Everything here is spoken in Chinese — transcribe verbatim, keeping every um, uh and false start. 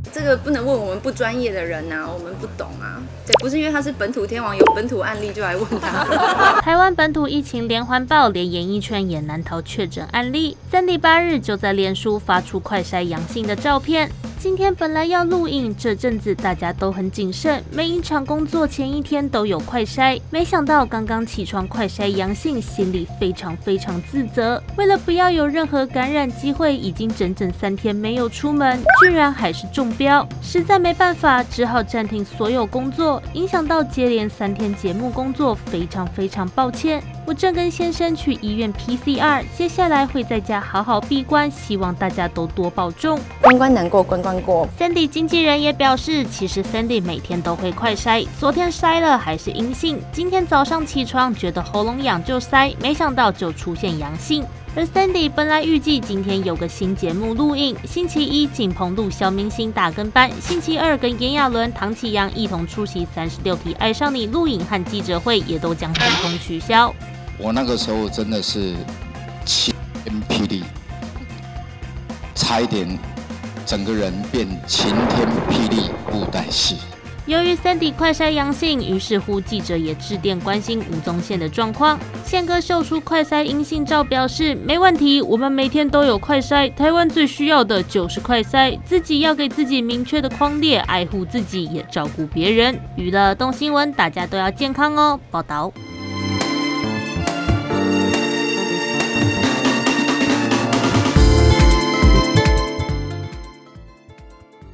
这个不能问我们不专业的人啊，我们不懂啊。对，不是因为他是本土天王有本土案例就来问他。 台湾本土疫情连环爆，连演艺圈也难逃确诊案例。Sandy 八日就在脸书发出快筛阳性的照片。今天本来要录影，这阵子大家都很谨慎，每一场工作前一天都有快筛。没想到刚刚起床快筛阳性，心里非常非常自责。为了不要有任何感染机会，已经整整三天没有出门，居然还是中标，实在没办法，只好暂停所有工作，影响到接连三天节目工作，非常非常抱歉。我正跟先生去医院 P C R， 接下来会在家好好闭关，希望大家都多保重。 关关难过关关过。 Sandy 经纪人也表示，其实 Sandy 每天都会快筛，昨天筛了还是阴性，今天早上起床觉得喉咙痒就筛，没想到就出现阳性。而 Sandy 本来预计今天有个新节目录影，星期一景鹏录小明星大跟班，星期二跟炎亚纶、唐启阳一同出席三十六题爱上你录影和记者会，也都将通通取消。 我那个时候真的是晴天霹雳，差一点整个人变晴天霹雳布袋戏。 由于Sandy快筛阳性，于是乎记者也致电关心吴宗宪的状况。宪哥秀出快筛阴性照，表示没问题，我们每天都有快筛，台湾最需要的就是快筛，自己要给自己明确的框列，爱护自己也照顾别人。娱乐动新闻，大家都要健康哦。报道。